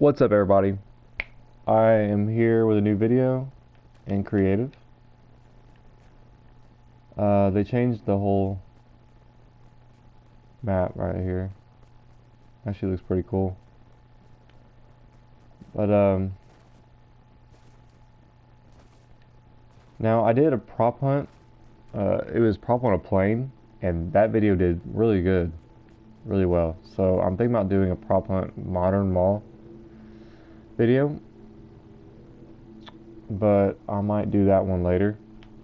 What's up, everybody? I am here with a new video in creative. They changed the whole map right here. Actually looks pretty cool. But now I did a prop hunt. It was prop on a plane, and that video did really good, really well. So I'm thinking about doing a prop hunt modern mall video, but I might do that one later.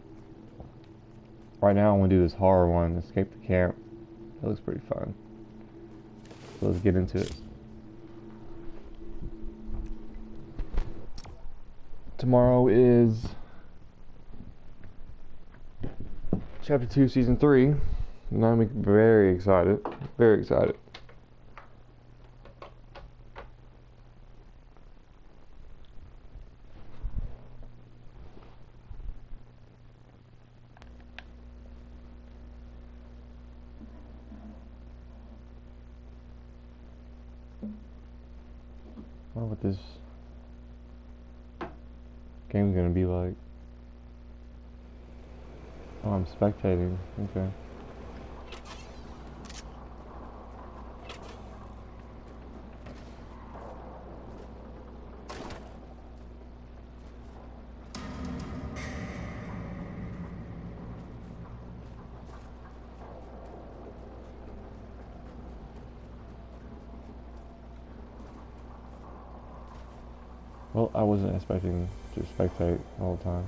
Right now I want to do this horror one, Escape the Camp. That looks pretty fun. So let's get into it. Tomorrow is Chapter 2, Season 3. And I'm very excited. Very excited. I wonder what this game's gonna be like. Oh, I'm spectating. Okay. Well, I wasn't expecting to spectate the whole time.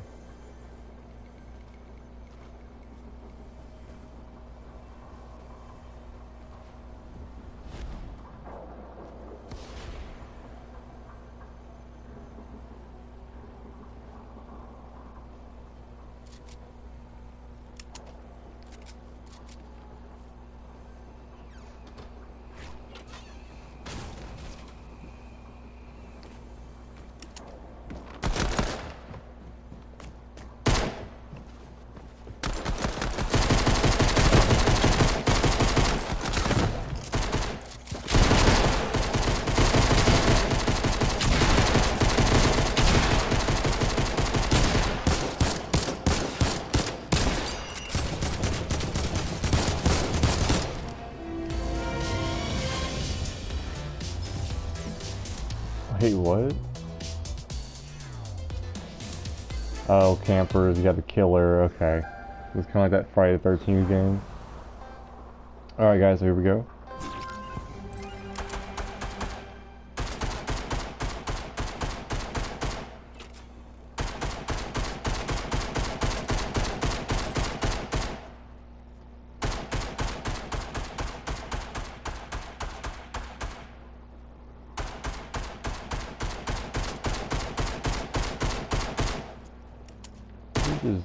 Wait, what? Oh, campers, you got the killer, okay. It's kind of like that Friday the 13th game. Alright guys, here we go. This is...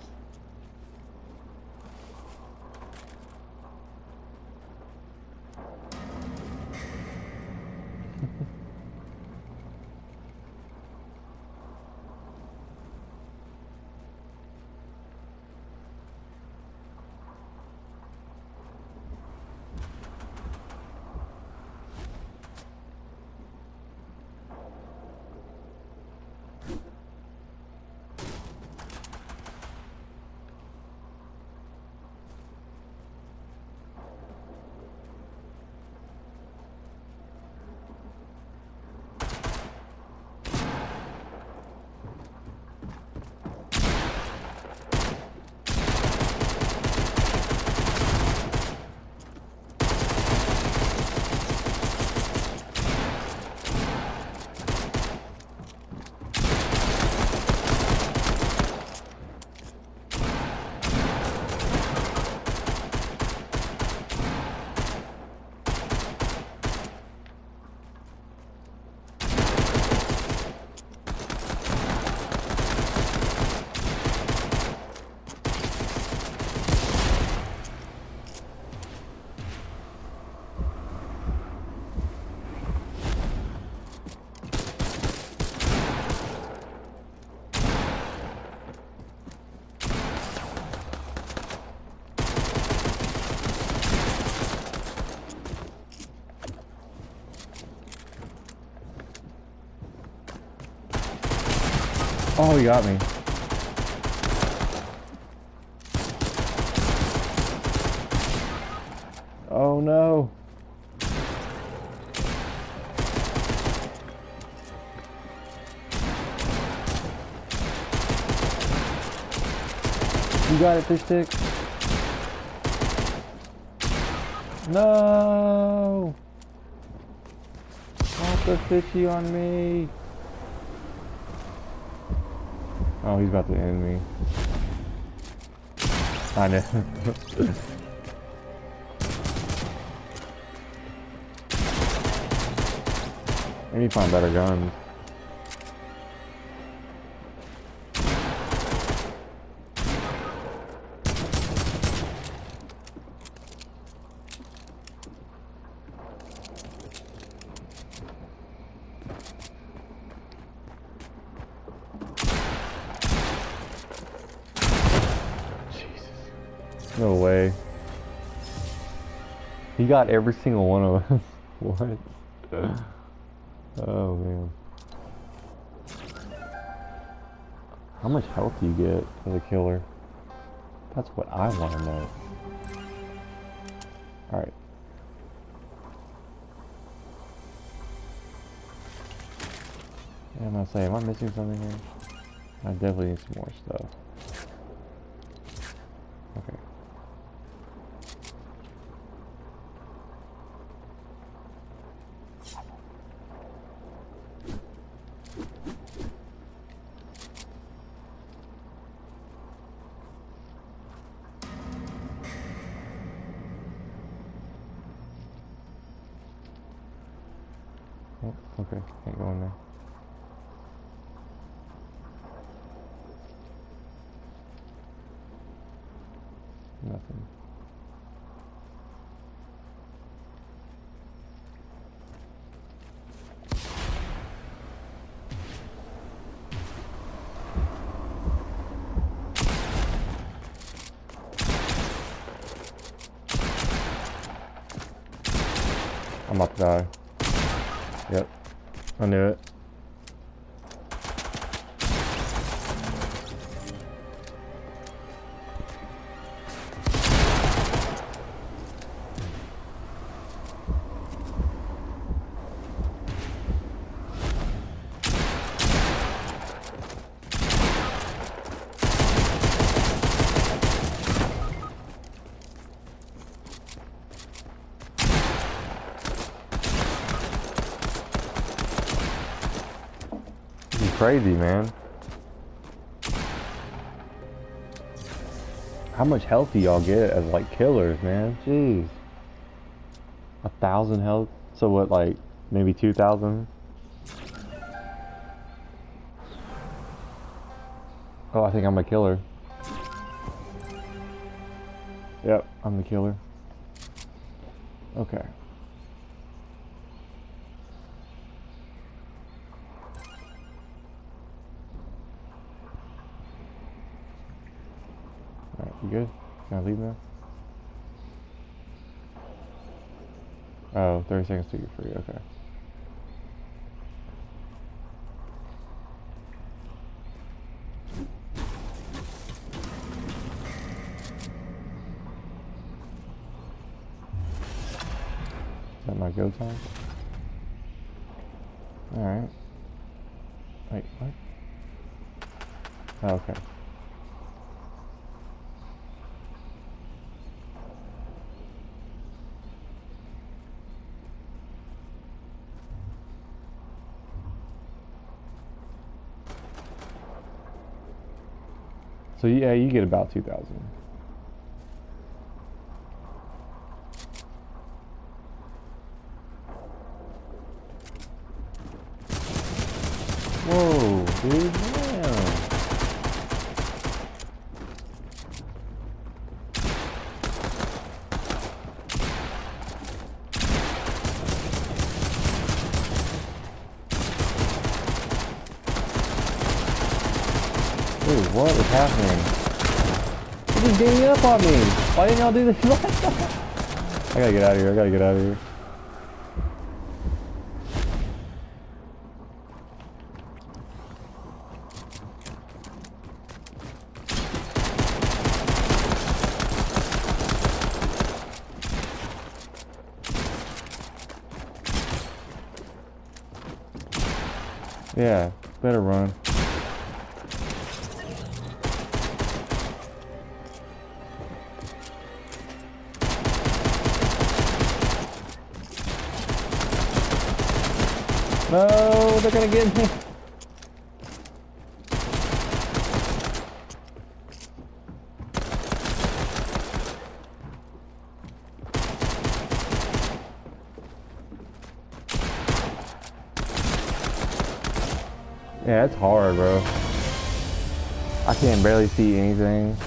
Oh, he got me. Oh no. You got it, fish stick. No. Not the fishy on me. Oh, he's about to end me. I know. I need to find better guns. Jesus. No way. He got every single one of us. What? Oh man. How much health do you get as a killer? That's what I want to know. Alright. Yeah, I'm gonna say, am I missing something here? I definitely need some more stuff. Okay. Oh, okay, can't go in there. Nothing. I'm about to die. Yep. I knew it. Crazy, man. How much health do y'all get as like killers, man? Jeez. 1,000 health? So what, like maybe 2,000? Oh, I think I'm a killer. Yep, I'm the killer. Okay. Alright, you good? Can I leave now? Oh, 30 seconds to get free, okay. Is that my go time? Alright. Wait, what? Oh, okay. So yeah, you get about 2,000. Whoa, dude, damn. Dude, what is happening? You're just ganging up on me. Why didn't y'all do this last time? I gotta get out of here. I gotta get out of here. Yeah, better run. No, they're gonna get me. Yeah, it's hard, bro. I can't barely see anything.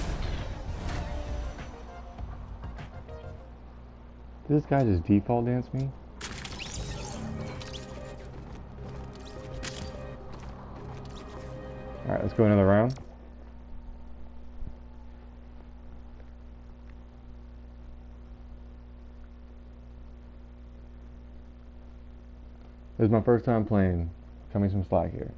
Did this guy just default dance me? Alright, let's go another round. This is my first time playing. Cut me some slack here.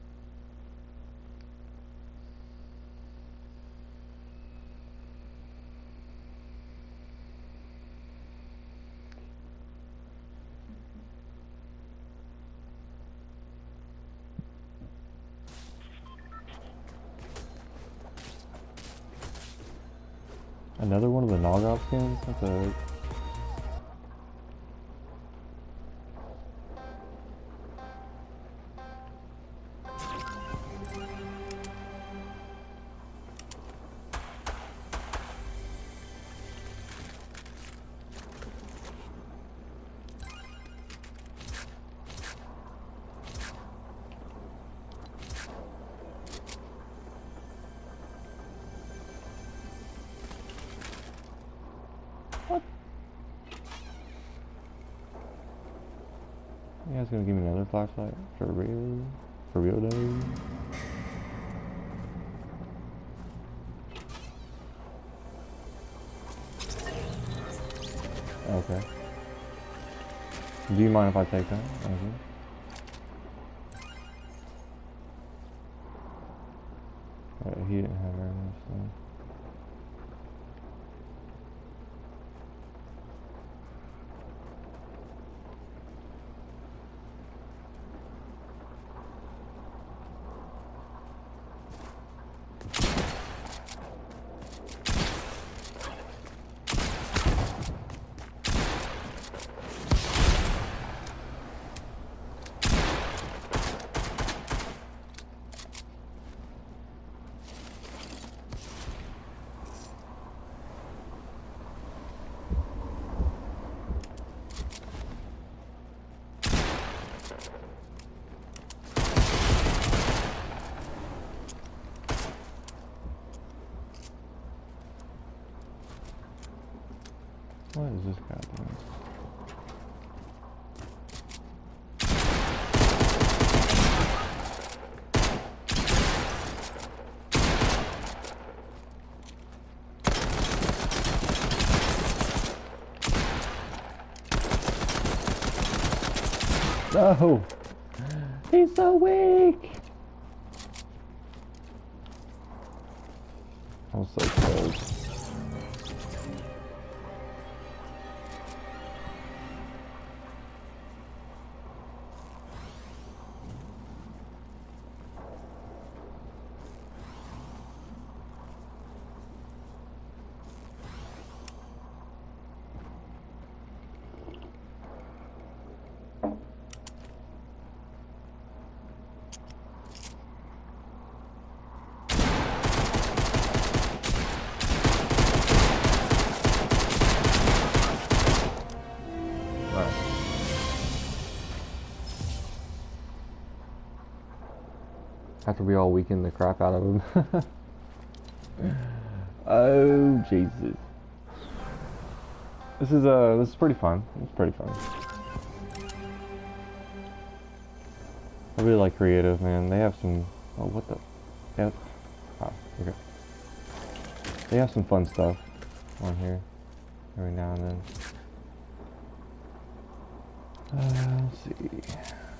Another one of the Nogob skins? That's a... What? You guys gonna give me another flashlight? For real? For real though? Okay. Do you mind if I take that? Okay. He didn't have very much stuff. What is this guy doing? No! He's so weak! I was so close. After we all weakened the crap out of him. Oh Jesus. This is pretty fun. It's pretty fun. I really like creative, man. They have some what the oh, okay. They have some fun stuff on here every now and then. Let's see.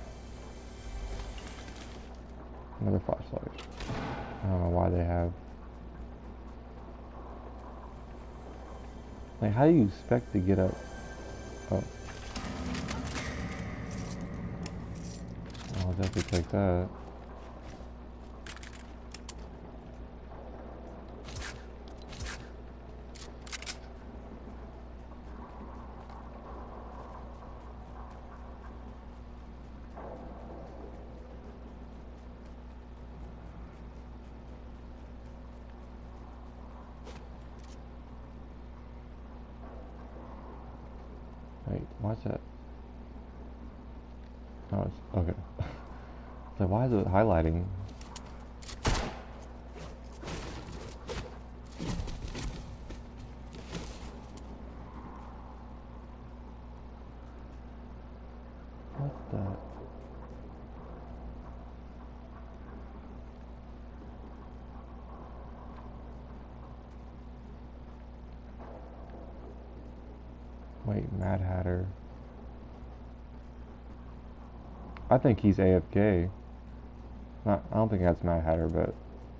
Another flashlight. I don't know why they have. Like, how do you expect to get up? Oh. Oh, definitely take that. Wait, why's that? Oh, it's okay. So why is it highlighting? What the? Wait, Mad Hatter. I think he's AFK. Not, I don't think that's Mad Hatter, but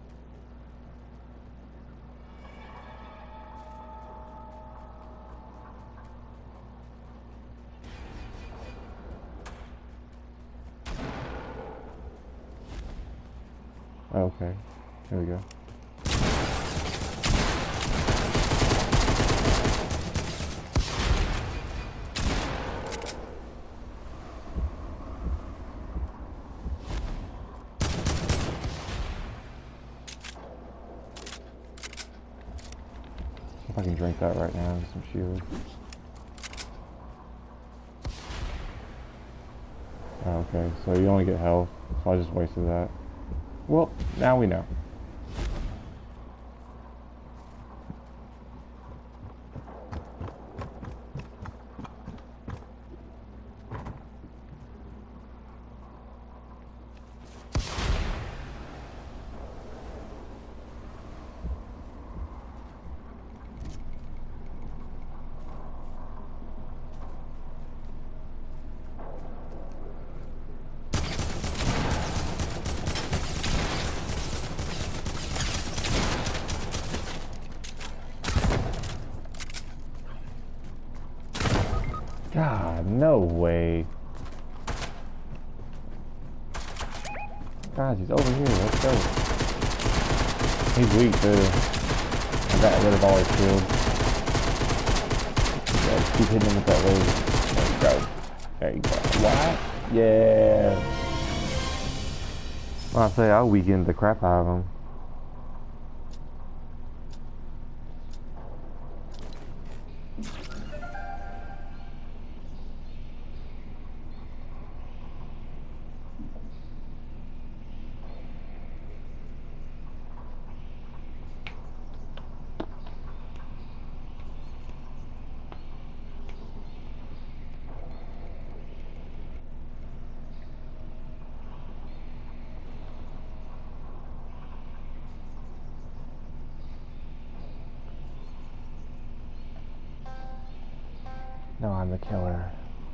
oh, okay. Here we go. If I can drink that right now, some shield. Oh, okay, so you only get health, so I just wasted that. Well, now we know. God, no way. Guys, he's over here. Let's go. He's weak too. I got rid of all his shield. Yeah, keep hitting him with that laser. There you go. There you go. What? Yeah. Well, I say I weakened the crap out of him. No, I'm the killer.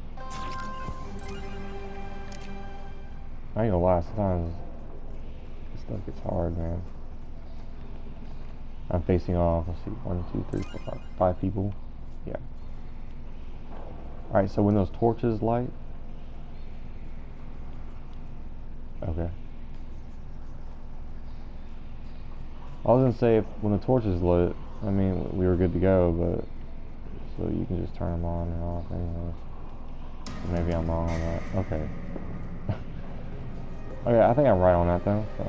I ain't gonna lie, sometimes this stuff gets hard, man. I'm facing off, let's see, 1, 2, 3, 4, 5 people. Yeah. Alright, so when those torches light. Okay. I was gonna say, if when the torches lit, I mean, we were good to go, but so you can just turn them on and off anyways. Maybe I'm wrong on that. Okay. Okay, I think I'm right on that though. So.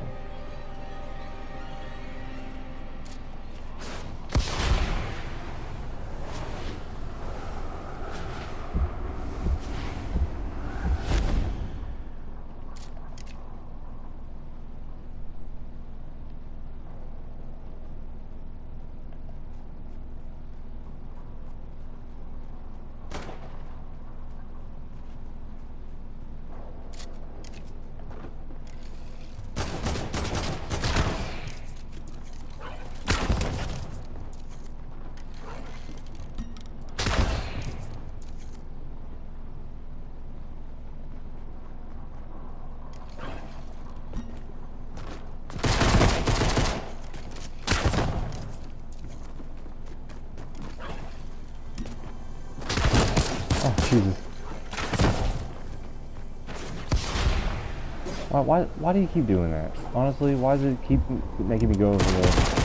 Oh, Jesus. Why do you keep doing that? Honestly, why does it keep making me go over there?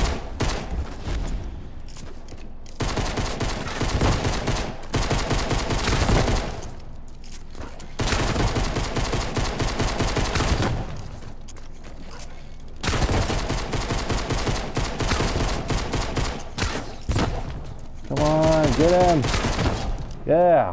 Come on, get him! Yeah!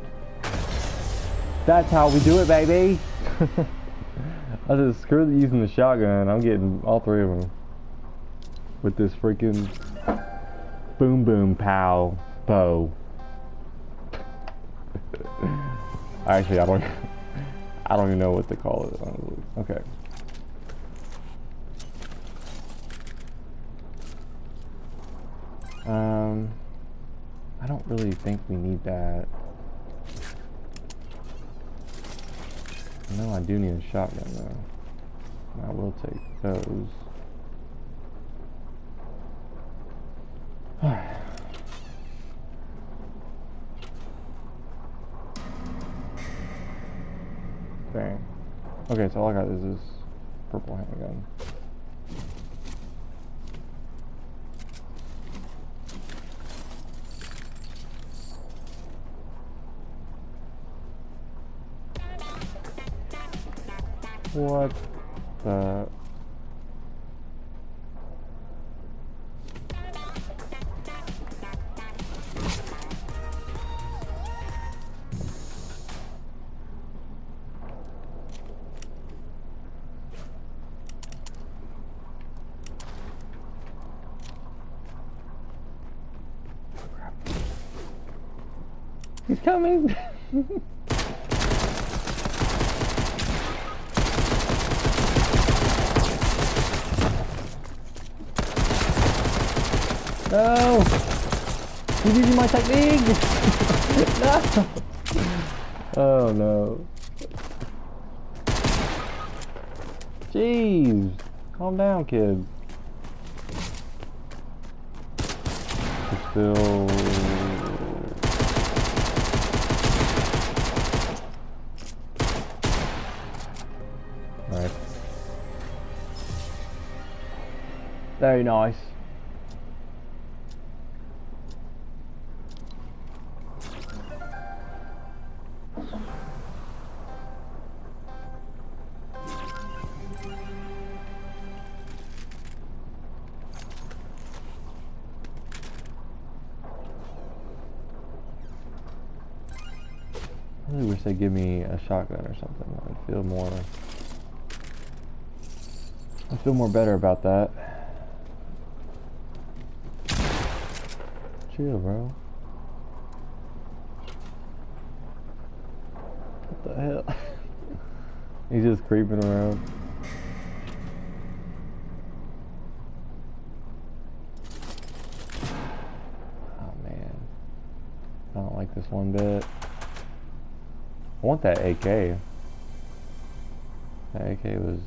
That's how we do it, baby! I just screwed using the shotgun. I'm getting all three of them. With this freaking boom boom pow bow. Actually, I don't even know what to call it, honestly. Okay. I don't really think we need that. No, I do need a shotgun though. I will take those. Dang. Okay, so all I got is this purple handgun. What the... He's coming! No! He's using my technique! No! Oh no. Jeez! Calm down, kid. It's still... Nice. Very nice. I really wish they'd give me a shotgun or something. I'd feel more better about that. Chill, bro. What the hell? He's just creeping around. Oh man. I don't like this one bit. I want that AK. That AK was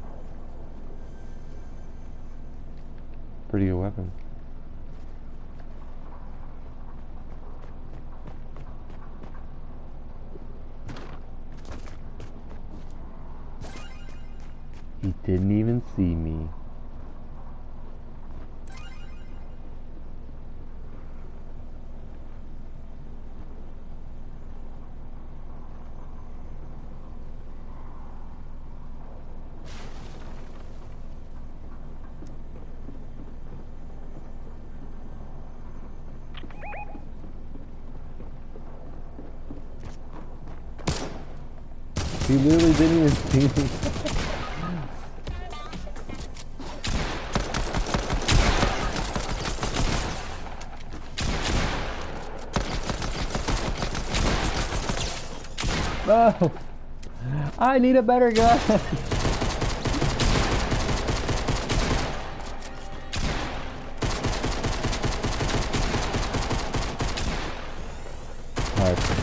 pretty good weapon. He didn't even see me. He literally didn't even see me. No! I need a better gun! Alright.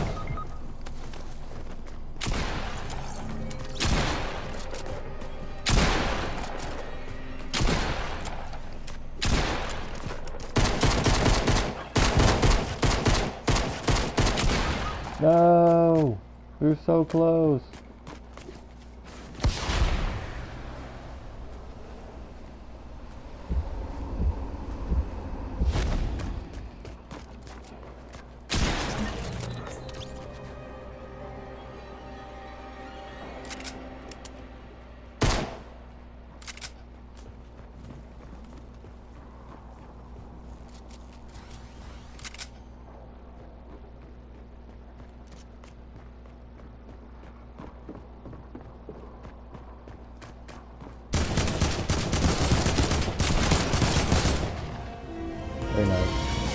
No! We were so close. nice.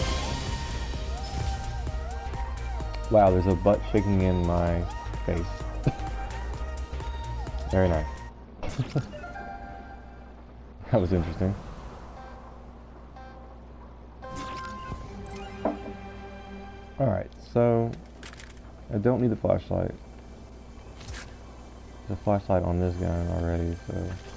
Wow, there's a butt shaking in my face. Very nice. That was interesting. Alright, so I don't need the flashlight. There's a flashlight on this gun already, so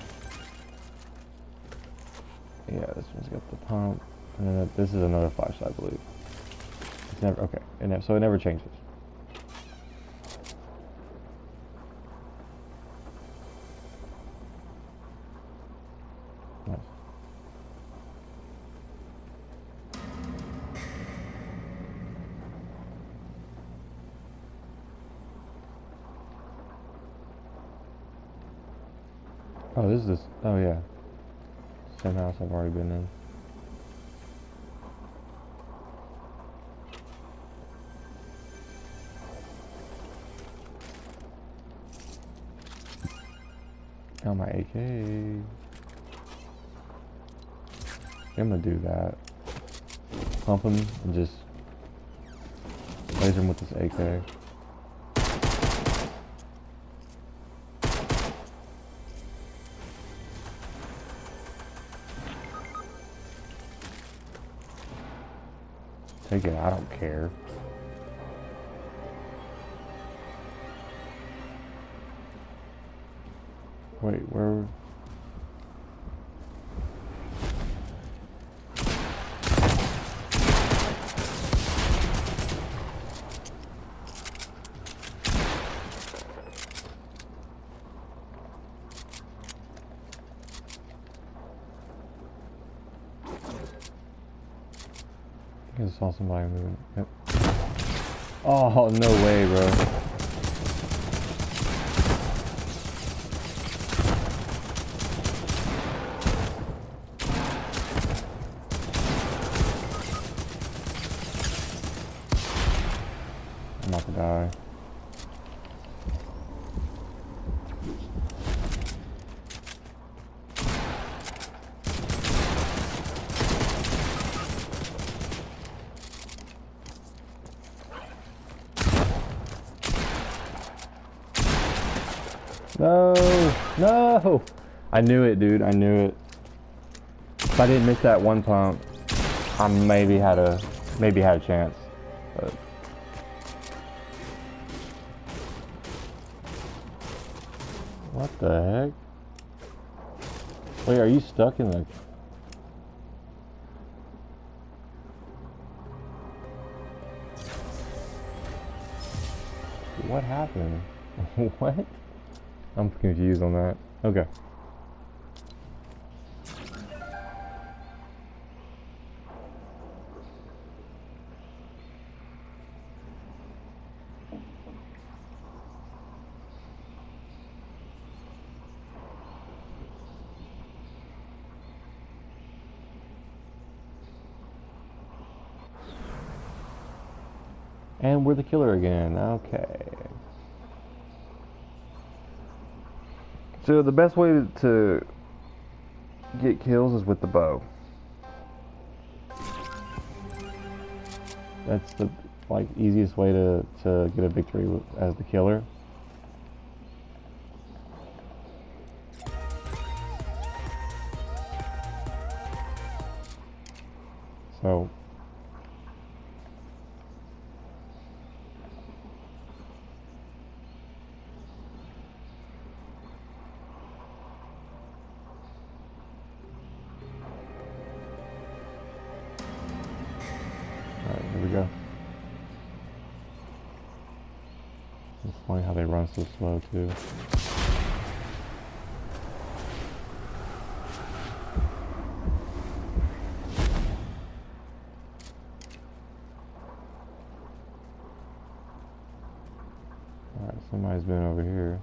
yeah, this one's got the pump, and then this is another flashlight, I believe. It's never okay, so it never changes. Nice. Oh, this is this. Oh yeah, same house I've already been in. Oh, my AK. I'm gonna do that. Pump him and just laser him with this AK. Take it, I don't care. Wait, where? I just saw somebody moving. Yep. Oh, no way, bro. I'm about to die. No, no! I knew it, dude. I knew it. If I didn't miss that one pump, I maybe had a chance. But what the heck? Wait, are you stuck in the? What happened? What? I'm confused on that. Okay. And we're the killer again. Okay. So the best way to get kills is with the bow. That's the easiest way to get a victory as the killer. So here we go. It's funny how they run so slow too. Alright, somebody's been over here.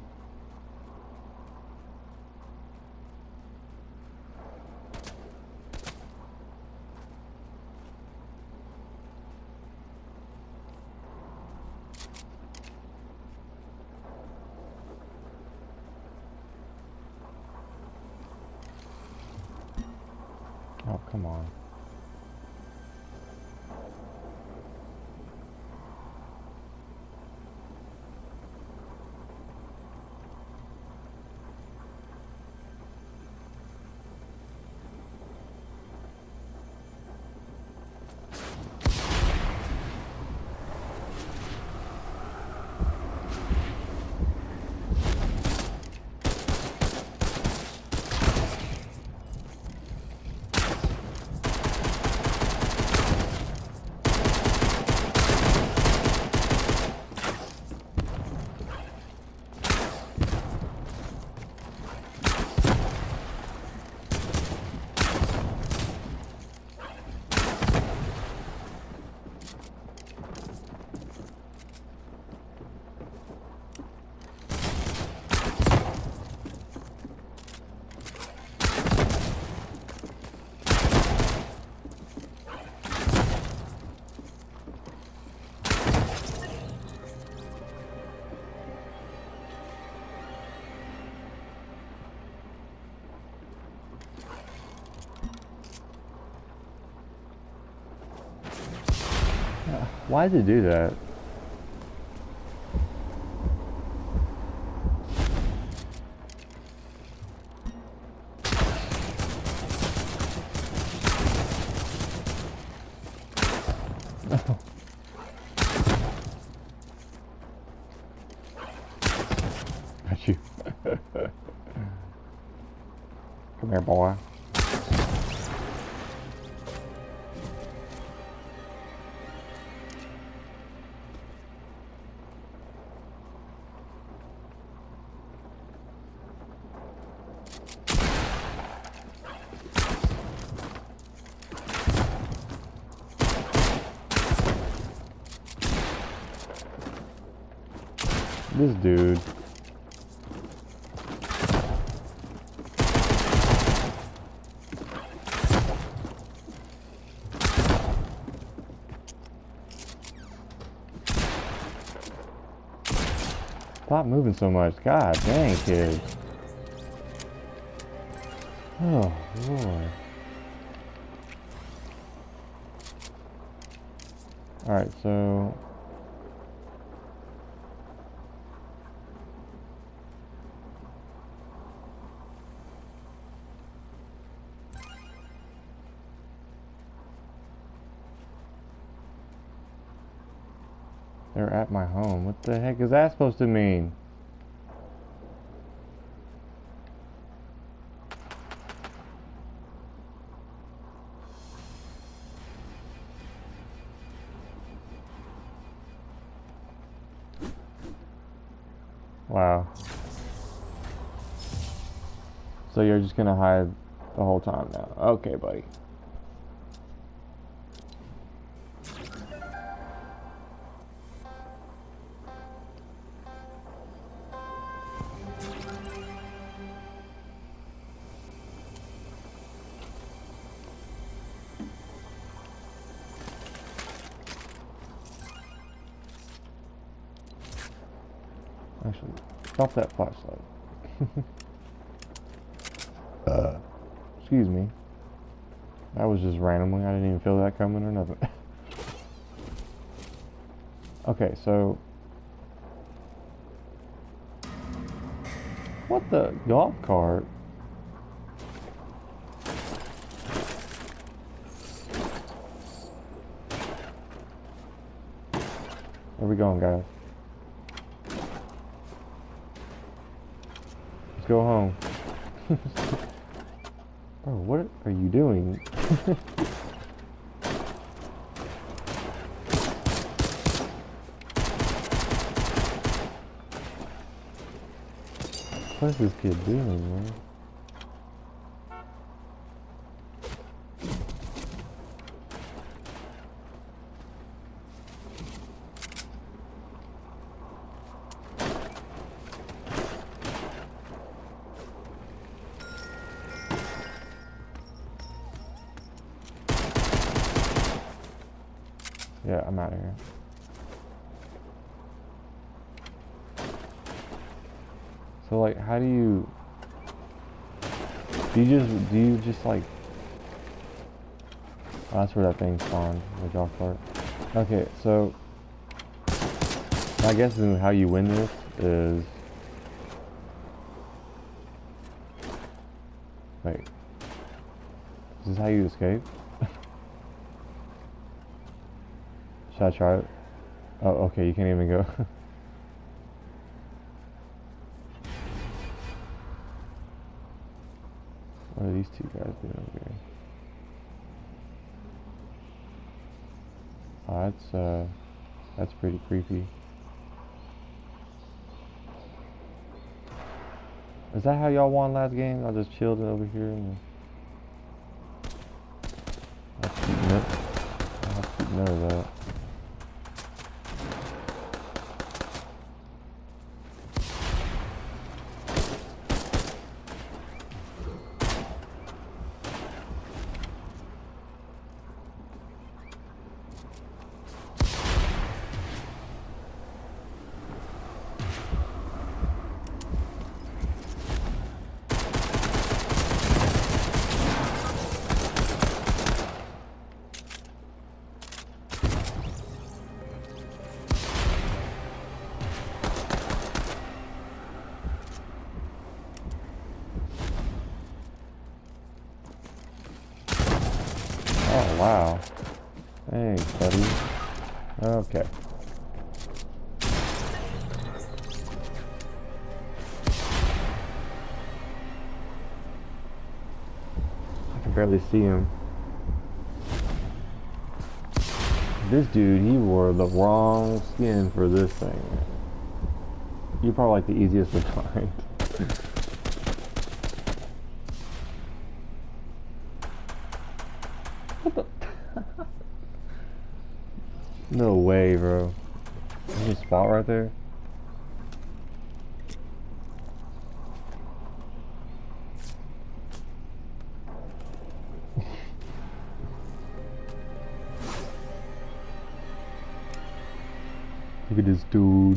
Oh, come on. Why did it do that? Got you. Come here, boy. This dude. Stop moving so much. God dang, kid. Oh, Lord. Alright, so... They're at my home. What the heck is that supposed to mean? Wow. So you're just gonna hide the whole time now. Okay, buddy. Actually, stop that flashlight. Excuse me. That was just randomly. I didn't even feel that coming or nothing. Okay, so... What the? Golf cart? Where we going, guys? Let's go home. Bro, what are you doing? What is this kid doing, man? Yeah, I'm out of here. So like, how do you just like, oh, that's where that thing spawned, the golf cart. Okay, so I guess how you win this is, wait, is this how you escape? Should I try it? Oh, okay, you can't even go. What are these two guys doing over here? Oh, that's pretty creepy. Is that how y'all won last game? I just chilled over here and I'll keep note of that. Oh, wow. Thanks, buddy. Okay. I can barely see him. This dude, he wore the wrong skin for this thing. You're probably like the easiest to find. What the? No way, bro. There's a spot right there. Look at this dude.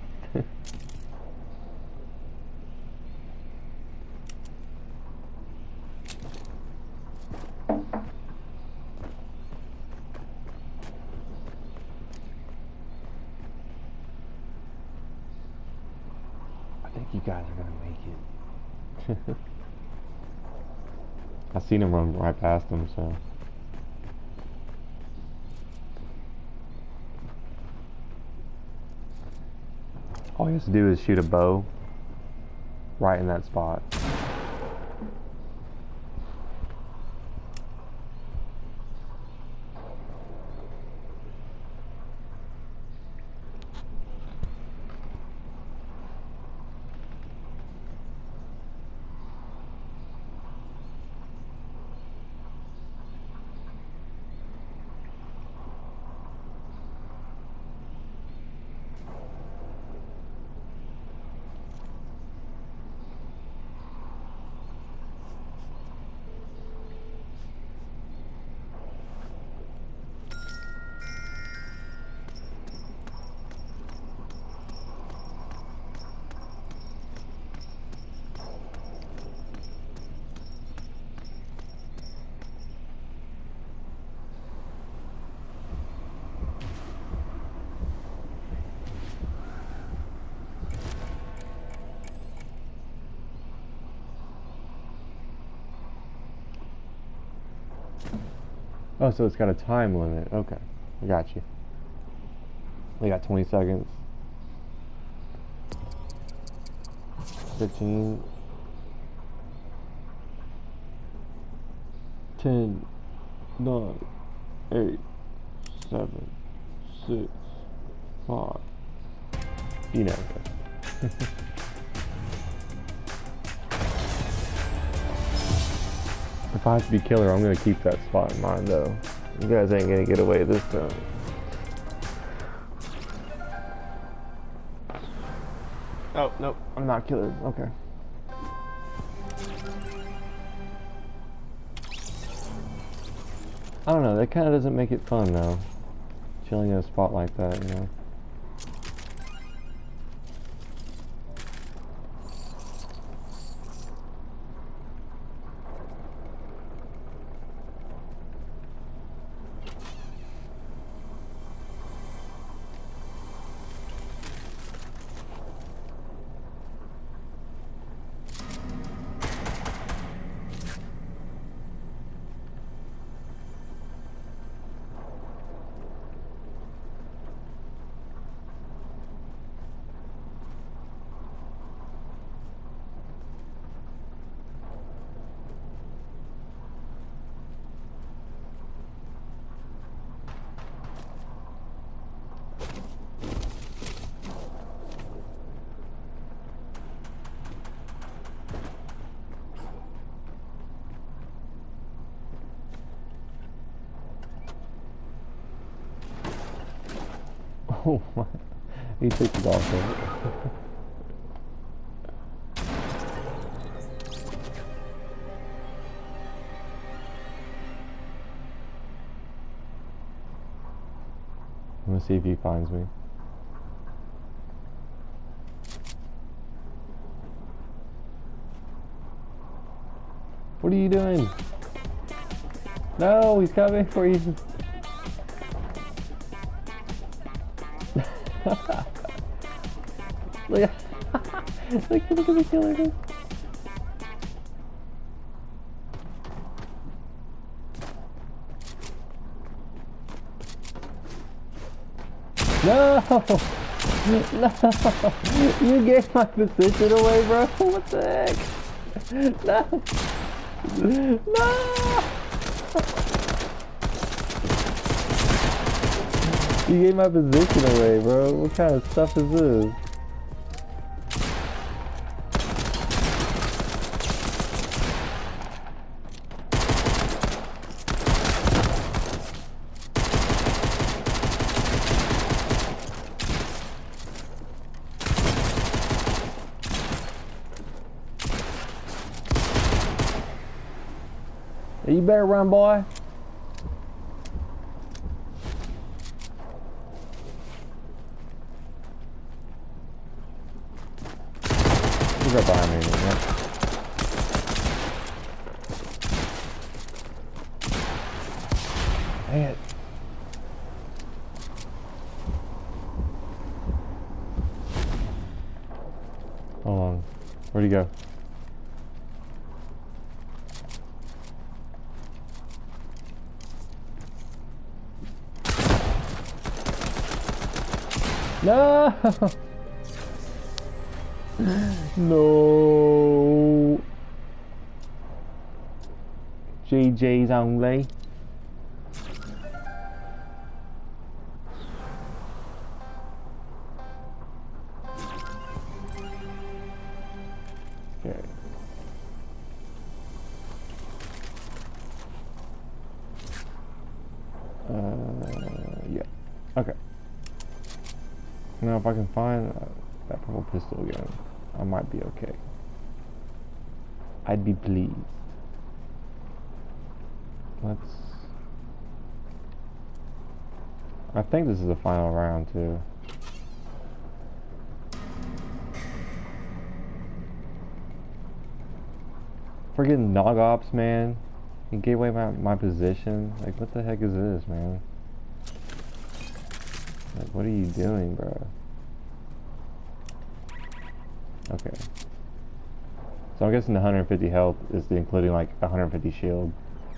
I think you guys are gonna make it. I seen him run right past him, so. All he has to do is shoot a bow right in that spot. Oh, so it's got a time limit. Okay, I got you. We got 20 seconds. 15. 10. 9. 8. 7. 6. 5. You know. If I have to be killer, I'm gonna keep that spot in mind, though. You guys ain't gonna get away this time. Oh, nope, I'm not killer. Okay. I don't know, that kind of doesn't make it fun, though. Chilling in a spot like that, you know. Oh my, he took it off of it. I'm gonna see if he finds me. What are you doing? No, he's coming for you. Look at the killer. No! No! You gave my position away, bro. What the heck? No! No! You gave my position away, bro. What kind of stuff is this? You better run, boy. He's right behind me. Yeah. Dang it. Hold on. Where'd he go? No! No! GG's only. Okay. Yeah. Okay. Now, if I can find that purple pistol again, I might be okay. I'd be pleased. I think this is the final round, too. Friggin' Nog Ops, man. He gave away my position. Like, what the heck is this, man? Like, what are you doing, bro? Okay. So I'm guessing the 150 health is including like 150 shield.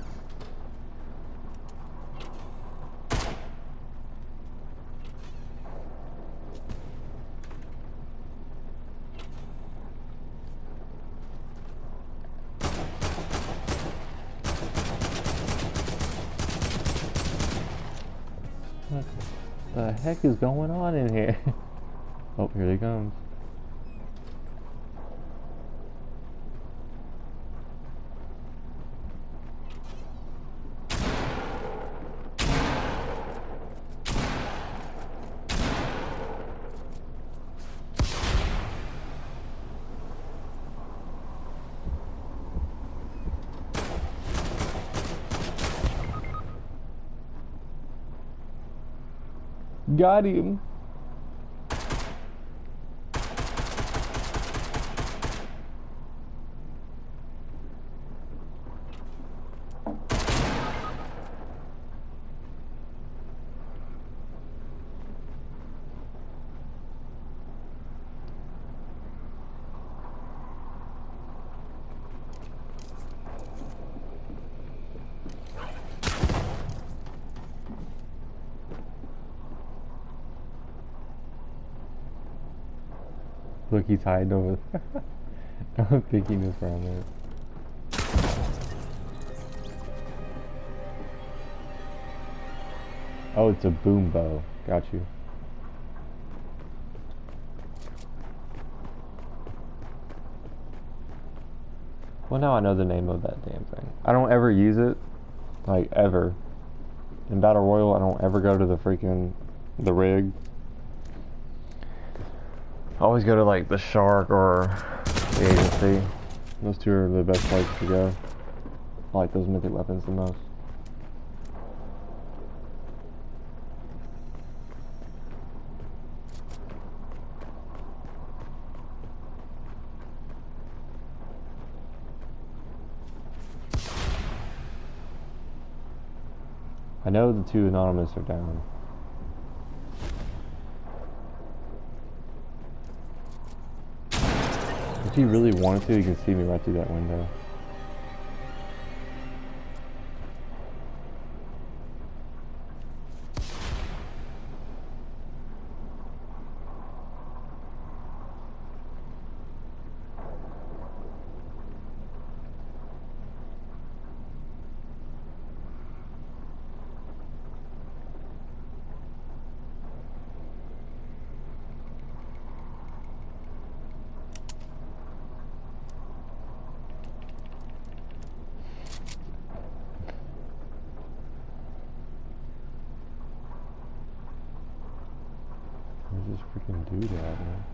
What the heck is going on in here? Oh, here he comes. Got him. Look, he's hiding over there. I'm thinking this around there. Oh, it's a boom bow. Got you. Well, now I know the name of that damn thing. I don't ever use it. Like, ever. In Battle Royale, I don't ever go to the rig. I always go to like the Shark or the Agency. Those two are the best places to go. I like those mythic weapons the most. I know the two anonymous are down. If he really wanted to, he can see me right through that window. can do that, man.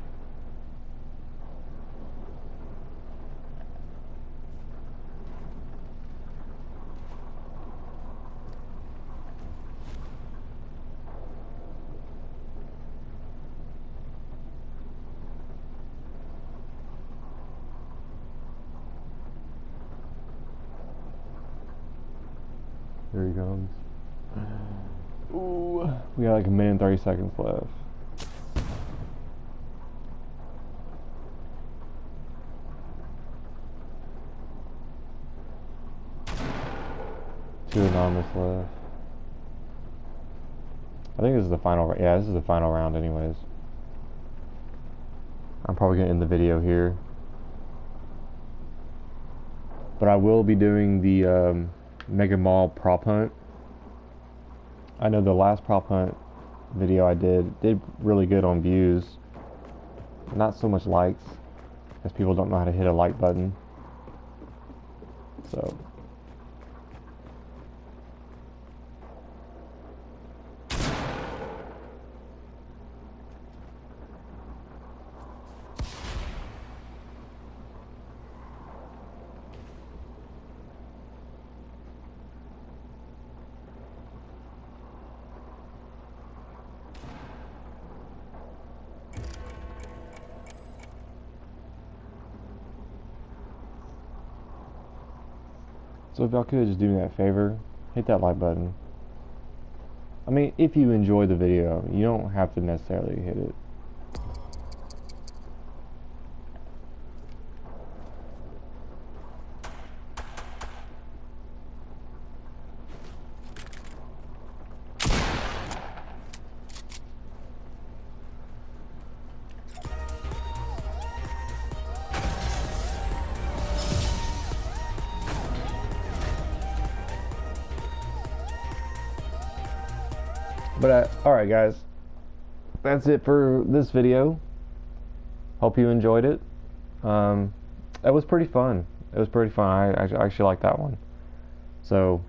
Here he comes. Ooh, we got like a minute and 30 seconds left. Two anonymous left. I think this is the final. Yeah, this is the final round, anyways. I'm probably gonna end the video here, but I will be doing the Mega Mall prop hunt. I know the last prop hunt video I did really good on views. Not so much likes, because people don't know how to hit a like button. So. So if y'all could just do me that favor, hit that like button. I mean, if you enjoy the video, you don't have to necessarily hit it. But alright guys, that's it for this video. Hope you enjoyed it. It was pretty fun. It was pretty fun. I actually like that one. So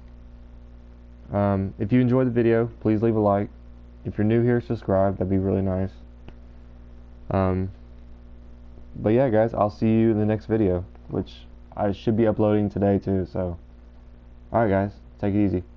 if you enjoyed the video, please leave a like. If you're new here, subscribe. That'd be really nice. But yeah guys, I'll see you in the next video, which I should be uploading today too. So alright guys, take it easy.